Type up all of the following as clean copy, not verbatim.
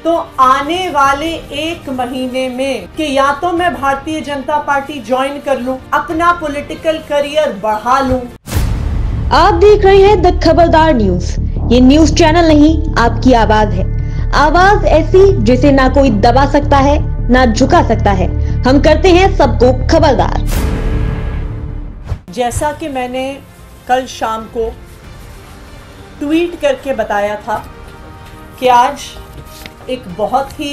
तो आने वाले 1 महीने में कि या तो मैं भारतीय जनता पार्टी ज्वाइन कर लूं, अपना पॉलिटिकल करियर बढ़ा लूं। आप देख रहे हैं द खबरदार न्यूज। ये न्यूज चैनल नहीं, आपकी आवाज है। आवाज ऐसी जिसे ना कोई दबा सकता है ना झुका सकता है। हम करते हैं सबको खबरदार। जैसा कि मैंने कल शाम को ट्वीट करके बताया था कि आज एक बहुत ही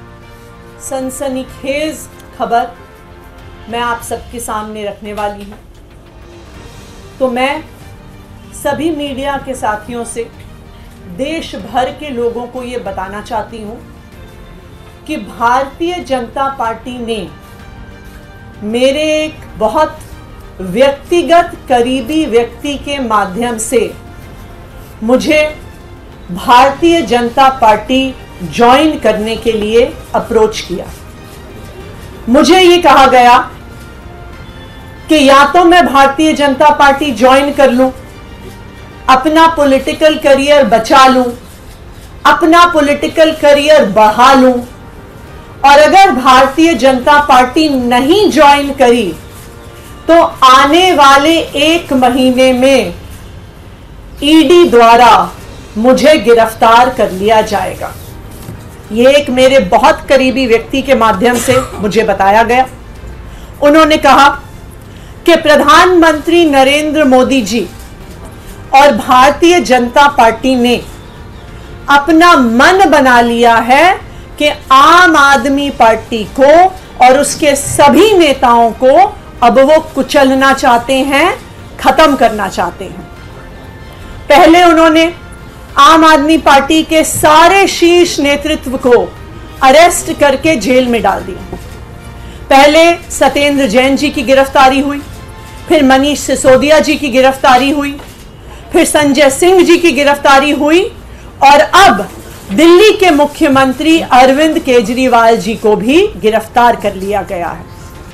सनसनीखेज खबर मैं आप सबके सामने रखने वाली हूँ। तो मैं सभी मीडिया के साथियों से, देश भर के लोगों को ये बताना चाहती हूँ कि भारतीय जनता पार्टी ने मेरे एक बहुत व्यक्तिगत करीबी व्यक्ति के माध्यम से मुझे भारतीय जनता पार्टी ज्वाइन करने के लिए अप्रोच किया। मुझे ये कहा गया कि या तो मैं भारतीय जनता पार्टी ज्वाइन कर लूं, अपना पॉलिटिकल करियर बचा लूं, अपना पॉलिटिकल करियर बढ़ा लूं, और अगर भारतीय जनता पार्टी नहीं ज्वाइन करी तो आने वाले 1 महीने में ईडी द्वारा मुझे गिरफ्तार कर लिया जाएगा। ये एक मेरे बहुत करीबी व्यक्ति के माध्यम से मुझे बताया गया। उन्होंने कहा कि प्रधानमंत्री नरेंद्र मोदी जी और भारतीय जनता पार्टी ने अपना मन बना लिया है कि आम आदमी पार्टी को और उसके सभी नेताओं को अब वो कुचलना चाहते हैं, खत्म करना चाहते हैं। पहले उन्होंने आम आदमी पार्टी के सारे शीर्ष नेतृत्व को अरेस्ट करके जेल में डाल दिया। पहले सत्येंद्र जैन जी की गिरफ्तारी हुई, फिर मनीष सिसोदिया जी की गिरफ्तारी हुई, फिर संजय सिंह जी की गिरफ्तारी हुई, और अब दिल्ली के मुख्यमंत्री अरविंद केजरीवाल जी को भी गिरफ्तार कर लिया गया है।